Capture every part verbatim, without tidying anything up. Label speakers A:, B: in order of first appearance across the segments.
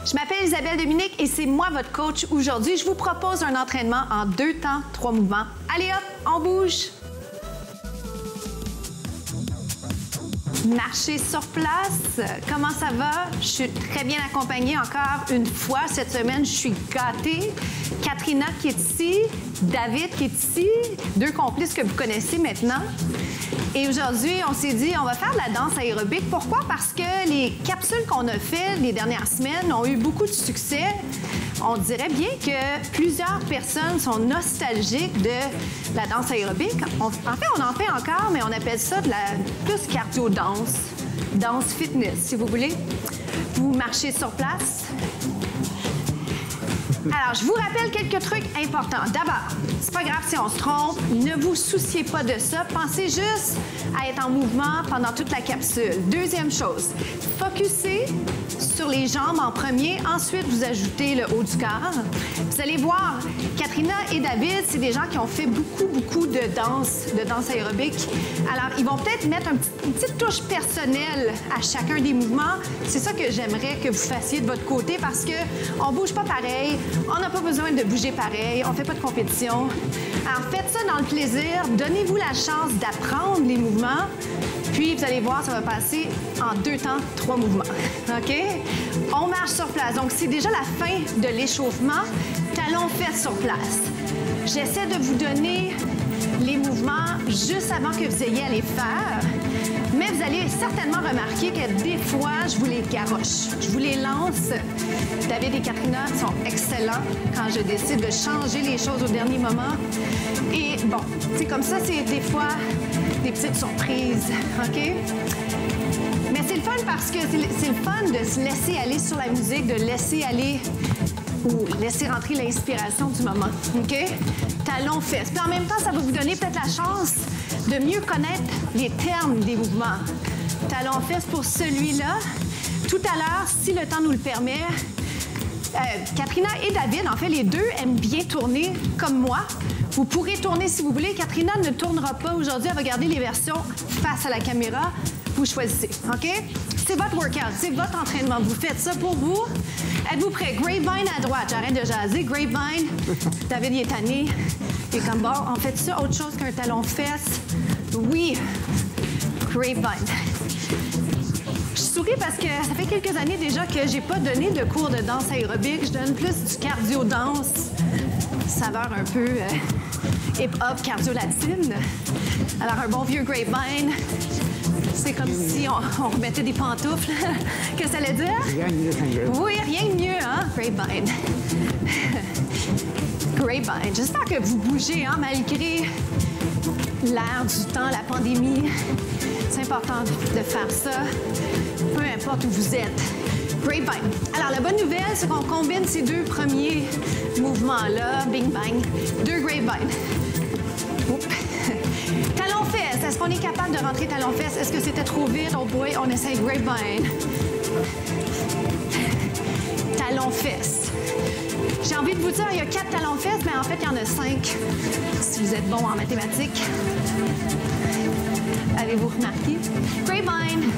A: Je m'appelle Isabelle Dominique et c'est moi votre coach aujourd'hui. Je vous propose un entraînement en deux temps, trois mouvements. Allez hop, on bouge. Marcher sur place. Comment ça va? Je suis très bien accompagnée encore une fois. Cette semaine, je suis gâtée. Katrina qui est ici, David qui est ici, deux complices que vous connaissez maintenant. Et aujourd'hui, on s'est dit, on va faire de la danse aérobique. Pourquoi? Parce que les capsules qu'on a faites les dernières semaines ont eu beaucoup de succès. On dirait bien que plusieurs personnes sont nostalgiques de la danse aérobique. On, en fait, on en fait encore, mais on appelle ça de la plus cardio-danse, danse fitness, si vous voulez. Vous marchez sur place. Alors, je vous rappelle quelques trucs importants. D'abord, c'est pas grave si on se trompe, ne vous souciez pas de ça. Pensez juste à être en mouvement pendant toute la capsule. Deuxième chose, focussez sur les jambes en premier. Ensuite, vous ajoutez le haut du corps. Vous allez voir, Katrina et David, c'est des gens qui ont fait beaucoup, beaucoup de danse, de danse aérobique. Alors, ils vont peut-être mettre un petit, une petite touche personnelle à chacun des mouvements. C'est ça que j'aimerais que vous fassiez de votre côté parce qu'on ne bouge pas pareil. On n'a pas besoin de bouger pareil, on ne fait pas de compétition. Alors, faites ça dans le plaisir, donnez-vous la chance d'apprendre les mouvements, puis vous allez voir, ça va passer en deux temps, trois mouvements. OK? On marche sur place. Donc, c'est déjà la fin de l'échauffement. Talons fesses sur place. J'essaie de vous donner les mouvements juste avant que vous ayez à les faire. Mais vous allez certainement remarquer que des fois, je vous les garoche. Je vous les lance. David et Katrina sont excellents quand je décide de changer les choses au dernier moment. Et bon, c'est comme ça, c'est des fois des petites surprises, OK? Mais c'est le fun parce que c'est le fun de se laisser aller sur la musique, de laisser aller ou laisser rentrer l'inspiration du moment, OK? Talons fesses. Puis en même temps, ça va vous donner peut-être la chance de mieux connaître les termes des mouvements. Talons fesses pour celui-là. Tout à l'heure, si le temps nous le permet, euh, Katrina et David, en fait, les deux aiment bien tourner comme moi. Vous pourrez tourner si vous voulez. Katrina ne tournera pas aujourd'hui. Elle va garder les versions face à la caméra. Vous choisissez, OK? C'est votre workout, c'est votre entraînement. Vous faites ça pour vous. Êtes-vous prêts? Grapevine à droite. J'arrête de jaser. Grapevine. David, il est tanné. Il est comme bon. On fait ça autre chose qu'un talon fesse? Oui. Grapevine. Je souris parce que ça fait quelques années déjà que j'ai pas donné de cours de danse aérobique. Je donne plus du cardio-danse. Saveur un peu euh, hip-hop, cardio-latine. Alors, un bon vieux grapevine. C'est comme si on, on remettait des pantoufles. Qu'est-ce que ça allait dire?
B: Rien de mieux.
A: Oui, rien de mieux, hein? Grapevine. Grapevine. J'espère que vous bougez, hein, malgré l'air du temps, la pandémie. C'est important de faire ça, peu importe où vous êtes. Grapevine. Alors, la bonne nouvelle, c'est qu'on combine ces deux premiers mouvements-là. Bing, bang. Deux grapevine. Oups. Talons fesses. Est-ce qu'on est capable de rentrer talons fesses? Est-ce que c'était trop vite? Oh boy, on essaye grapevine. Talons fesses. J'ai envie de vous dire, il y a quatre talons fesses, mais en fait, il y en a cinq. Si vous êtes bon en mathématiques. Avez-vous remarqué? Grapevine.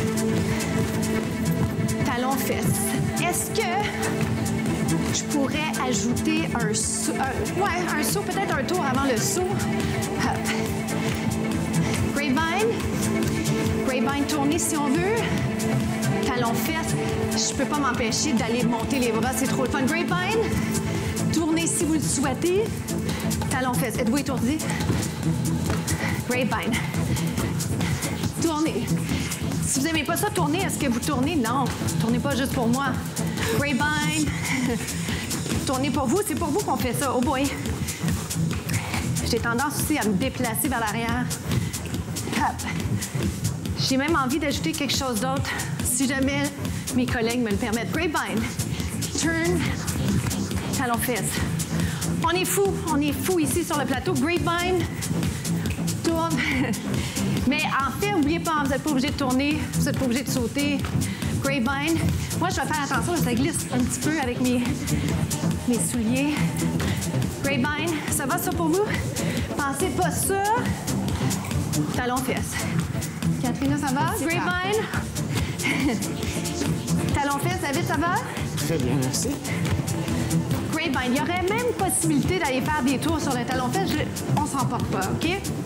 A: Talons fesses. Est-ce que je pourrais ajouter un saut? Un, ouais, un saut, peut-être un tour avant le saut. Hop. Grapevine. Grapevine tourner si on veut. Talons fesses. Je peux pas m'empêcher d'aller monter les bras, c'est trop le fun. Grapevine. Tournez si vous le souhaitez. Talons fesses. Êtes-vous étourdi? Grapevine. Tournez. Si vous n'aimez pas ça, tournez. Est-ce que vous tournez? Non. Tournez pas juste pour moi. Grapevine. Tournez pour vous. C'est pour vous qu'on fait ça. Oh boy. J'ai tendance aussi à me déplacer vers l'arrière. Hop. J'ai même envie d'ajouter quelque chose d'autre, si jamais mes collègues me le permettent. Grapevine. Turn. Talons fesses. On est fou. On est fou ici sur le plateau. Grapevine. Tourne. Mais en fait, n'oubliez pas, vous n'êtes pas obligé de tourner, vous n'êtes pas obligé de sauter. Grapevine. Moi, je vais faire attention, ça glisse un petit peu avec mes, mes souliers. Grapevine. Ça va, ça, pour vous? Pensez pas ça. Talons fesses. Katrina, ça va? Grapevine. Talons fesses. David, ça va?
B: Très bien, merci.
A: Grapevine. Il y aurait même possibilité d'aller faire des tours sur le talon fesse. Je... On s'en porte pas, OK?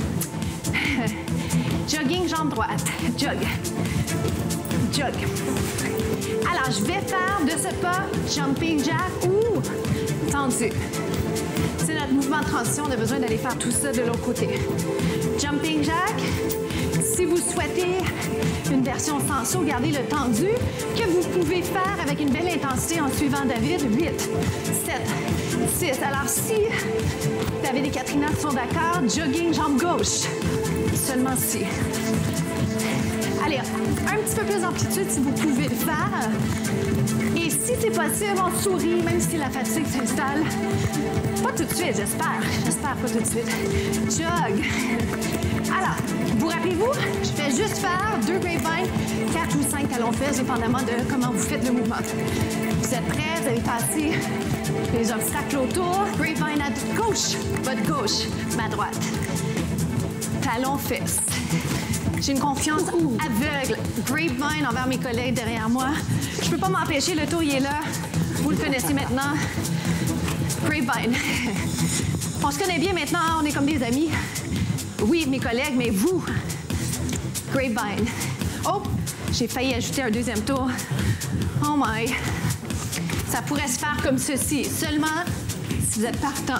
A: Jogging, jambe droite. Jog. Jog. Alors, je vais faire de ce pas jumping jack ou tendu. C'est notre mouvement de transition. On a besoin d'aller faire tout ça de l'autre côté. Jumping jack. Si vous souhaitez une version sans saut, gardez le tendu que vous pouvez faire avec une belle intensité en suivant David. huit, sept, six. Alors, si David et Katrina sont d'accord, jogging, jambe gauche. Seulement si. Allez, un petit peu plus d'amplitude si vous pouvez le faire. Et si c'est possible, on sourit, même si la fatigue s'installe. Pas tout de suite, j'espère. J'espère pas tout de suite. Jog. Alors, vous rappelez-vous, je vais juste faire deux grapevines, quatre ou cinq talons fesses, dépendamment de comment vous faites le mouvement. Vous êtes prêts, vous avez passé les obstacles autour. Grapevine à gauche, votre gauche, ma droite. Talons fesses. J'ai une confiance aveugle. Grapevine envers mes collègues derrière moi. Je peux pas m'empêcher, le tour, il est là. Vous le connaissez maintenant. Grapevine. On se connaît bien maintenant, on est comme des amis. Oui, mes collègues, mais vous. Grapevine. Oh, j'ai failli ajouter un deuxième tour. Oh my. Ça pourrait se faire comme ceci, seulement si vous êtes partant.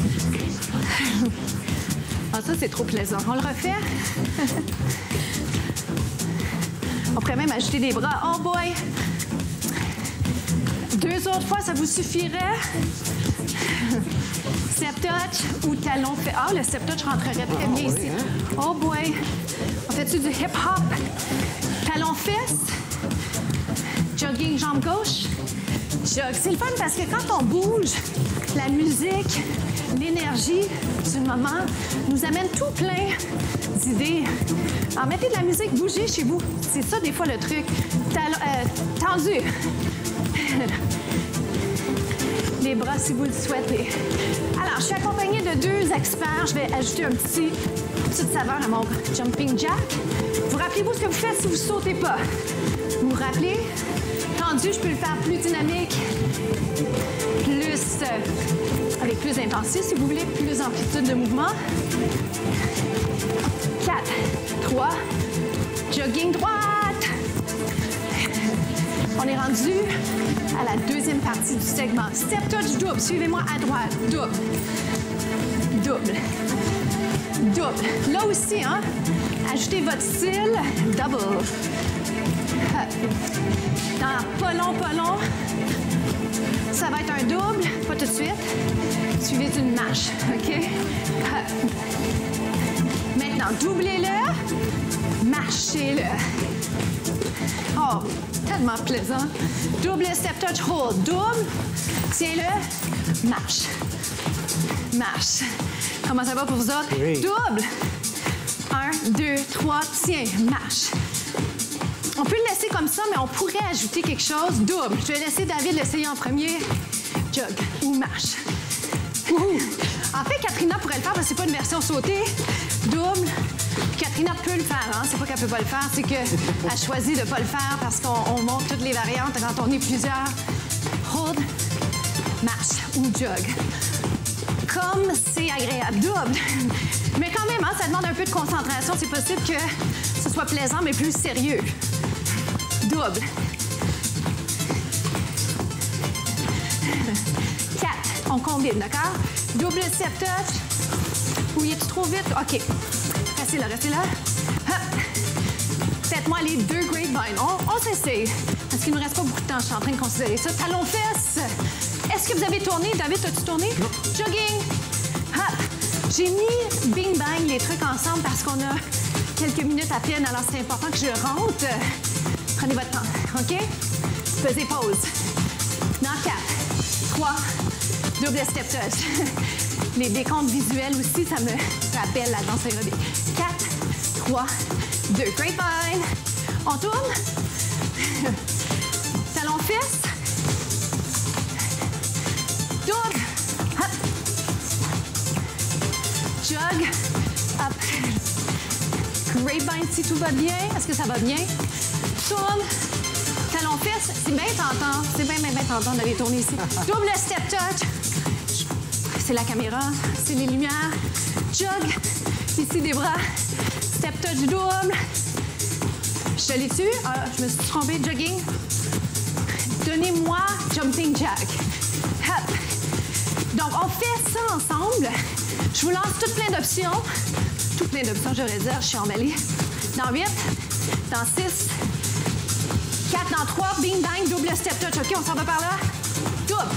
A: Ah, ça, c'est trop plaisant. On le refait? On pourrait même ajouter des bras. Oh boy! Deux autres fois, ça vous suffirait? Step touch ou talon fait. Ah, le step touch rentrerait très bien ici. Oh boy! On fait-tu du hip-hop? Talon fesse. Jogging, jambe gauche. Jog. C'est le fun parce que quand on bouge, la musique, l'énergie du moment nous amène tout plein d'idées. Alors, mettez de la musique, bougez chez vous. C'est ça, des fois, le truc. Talon, euh, tendu. Les bras, si vous le souhaitez. Alors, je suis accompagnée de deux experts. Je vais ajouter un petit, une petite saveur à mon jumping jack. Vous rappelez-vous ce que vous faites si vous ne sautez pas. Vous vous rappelez? Tendu, je peux le faire plus dynamique, plus, euh, avec plus d'intensité, si vous voulez, plus d'amplitude de mouvement. quatre, trois, jogging droite. On est rendu à la deuxième partie du segment. Step touch double. Suivez-moi à droite. Double. Double. Double. Là aussi, hein? Ajoutez votre style. Double. Dans pas long, pas long. Ça va être un double. Pas tout de suite. Suivi d'une marche. OK? Maintenant, doublez-le. Marchez-le. Oh, tellement plaisant. Double step touch hold. Double. Tiens-le. Marche. Marche. Comment ça va pour vous autres?
B: Oui.
A: Double. Un, deux, trois. Tiens. Marche. On peut le laisser comme ça, mais on pourrait ajouter quelque chose. Double. Je vais laisser David l'essayer en premier. Jog ou marche. Ouh. En fait, Katrina pourrait le faire parce que c'est pas une version sautée. Double. Katrina peut le faire, hein? C'est pas qu'elle peut pas le faire, c'est qu'elle choisit de pas le faire parce qu'on monte toutes les variantes quand on est plusieurs. Hold, marche ou jog. Comme c'est agréable. Double. Mais quand même, hein, ça demande un peu de concentration. C'est possible que ce soit plaisant, mais plus sérieux. Double. Quatre. On combine, d'accord? Double step touch. Ou y est-tu trop vite? OK. Restez là, restez là. Hop. Faites-moi les deux grapevines. On, on s'essaye. Parce qu'il ne nous reste pas beaucoup de temps. Je suis en train de considérer ça. Talons fesses. Est-ce que vous avez tourné? David, as-tu tourné?
B: Non.
A: Jogging. Hop. J'ai mis bing bang les trucs ensemble parce qu'on a quelques minutes à peine. Alors, c'est important que je rentre. Prenez votre temps. OK? Pesez pause. Dans quatre, trois, double step touch. Les décomptes visuels aussi, ça me rappelle la danse aérobique. quatre, trois, deux. Grapevine. On tourne. Talons fesses. Double. Hop. Jog. Hop. Grapevine si tout va bien. Est-ce que ça va bien? Tourne. Talons fesses. c'est bien tentant. C'est bien, bien, bien tentant d'aller tourner ici. Double step touch. C'est la caméra, c'est les lumières. Jog. Ici, des bras. Step touch double. Je te l'ai dessus. Ah, je me suis trompée. Jogging. Donnez-moi jumping jack. Hop. Donc, on fait ça ensemble. Je vous lance tout plein d'options. Tout plein d'options, je réserve. Je suis emballée. Dans huit, dans six, quatre, dans trois, bing, bang, double step touch. OK, on s'en va par là. Double.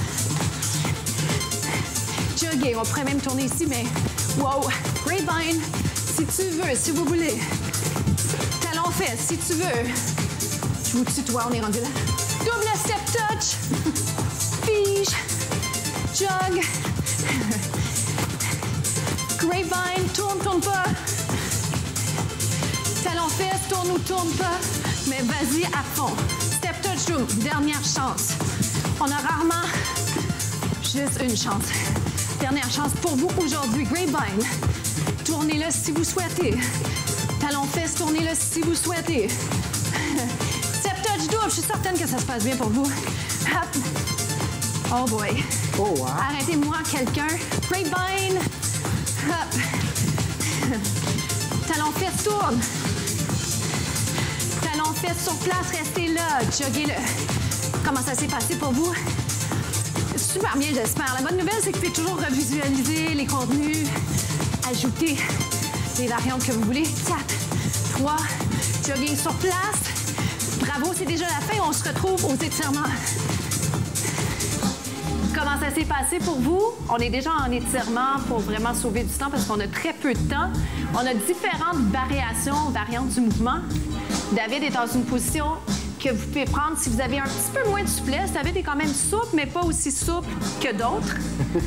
A: Jogger. On pourrait même tourner ici, mais wow. Grapevine, si tu veux, si vous voulez. Talon fesse, si tu veux. Je vous tutoie, on est rendu là. Double step touch. Fige. Jog. Grapevine, tourne, tourne pas. Talon fesse, tourne ou tourne pas. Mais vas-y à fond. Step touch double, dernière chance. On a rarement juste une chance. Dernière chance pour vous aujourd'hui. Grapevine, tournez-le si vous souhaitez. Talon fesse, tournez-le si vous souhaitez. Step touch double, je suis certaine que ça se passe bien pour vous. Hop. Oh boy.
B: Oh, wow.
A: Arrêtez-moi quelqu'un. Grapevine. Hop. Talon fesse, tourne. Talon fesse sur place, restez là. Joguez-le. Comment ça s'est passé pour vous? Super bien, j'espère. La bonne nouvelle, c'est que vous pouvez toujours revisualiser les contenus, ajouter les variantes que vous voulez. quatre, trois, jogging sur place. Bravo, c'est déjà la fin. On se retrouve aux étirements. Comment ça s'est passé pour vous? On est déjà en étirement pour vraiment sauver du temps parce qu'on a très peu de temps. On a différentes variations, variantes du mouvement. David est dans une position que vous pouvez prendre si vous avez un petit peu moins de souplesse. David est quand même souple, mais pas aussi souple que d'autres.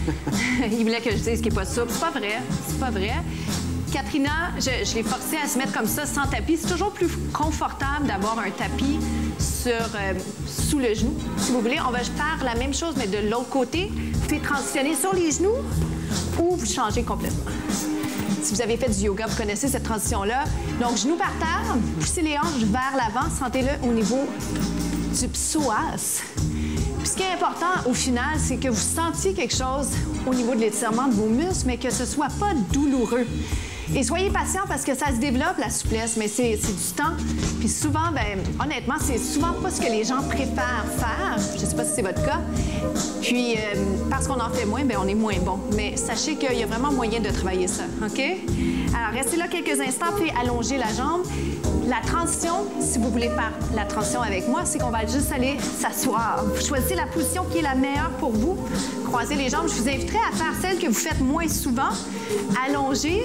A: Il voulait que je dise qu'il n'est pas souple. C'est pas vrai. C'est pas vrai. Katrina, je, je l'ai forcée à se mettre comme ça sans tapis. C'est toujours plus confortable d'avoir un tapis sur, euh, sous le genou. Si vous voulez, on va faire la même chose, mais de l'autre côté. Vous pouvez transitionner sur les genoux ou vous changez complètement. Si vous avez fait du yoga, vous connaissez cette transition-là. Donc, genoux par terre, poussez les hanches vers l'avant, sentez-le au niveau du psoas. Puis ce qui est important, au final, c'est que vous sentiez quelque chose au niveau de l'étirement de vos muscles, mais que ce ne soit pas douloureux. Et soyez patient parce que ça se développe, la souplesse, mais c'est du temps. Puis souvent, ben, honnêtement, c'est souvent pas ce que les gens préfèrent faire. Je ne sais pas si c'est votre cas. Puis, euh, parce qu'on en fait moins, ben, on est moins bon. Mais sachez qu'il y a vraiment moyen de travailler ça, OK? Alors, restez là quelques instants, puis allongez la jambe. La transition, si vous voulez faire la transition avec moi, c'est qu'on va juste aller s'asseoir. Vous choisissez la position qui est la meilleure pour vous. Croisez les jambes. Je vous inviterai à faire celle que vous faites moins souvent. Allongez.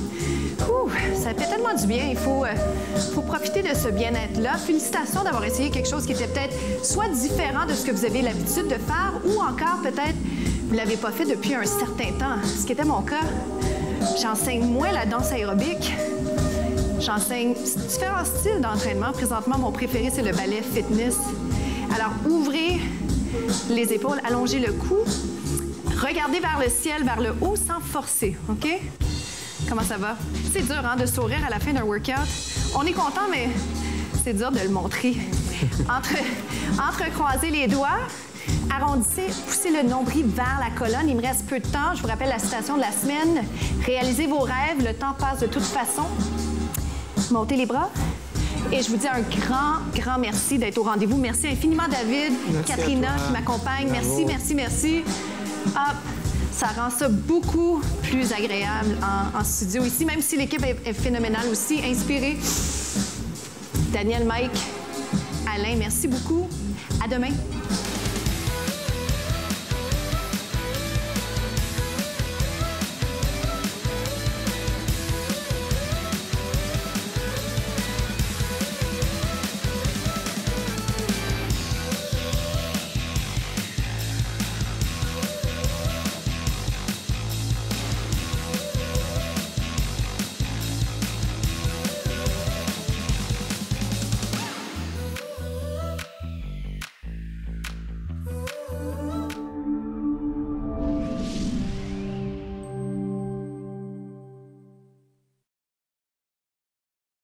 A: Ouh, ça fait tellement du bien. Il faut, euh, faut profiter de ce bien-être-là. Félicitations d'avoir essayé quelque chose qui était peut-être soit différent de ce que vous avez l'habitude de faire ou encore peut-être vous ne l'avez pas fait depuis un certain temps. Ce qui était mon cas. J'enseigne moins la danse aérobique. J'enseigne différents styles d'entraînement. Présentement, mon préféré, c'est le ballet fitness. Alors, ouvrez les épaules, allongez le cou. Regardez vers le ciel, vers le haut, sans forcer, OK? Comment ça va? C'est dur, hein, de sourire à la fin d'un workout. On est content, mais c'est dur de le montrer. Entre, entrecroisez les doigts, arrondissez, poussez le nombril vers la colonne. Il me reste peu de temps. Je vous rappelle la citation de la semaine. Réalisez vos rêves, le temps passe de toute façon. Montez les bras. Et je vous dis un grand, grand merci d'être au rendez-vous. Merci infiniment, David, merci Katrina qui m'accompagne. Merci, merci, merci. Hop. Ça rend ça beaucoup plus agréable en, en studio ici, même si l'équipe est, est phénoménale aussi. Inspirée. Daniel, Mike, Alain, merci beaucoup. À demain.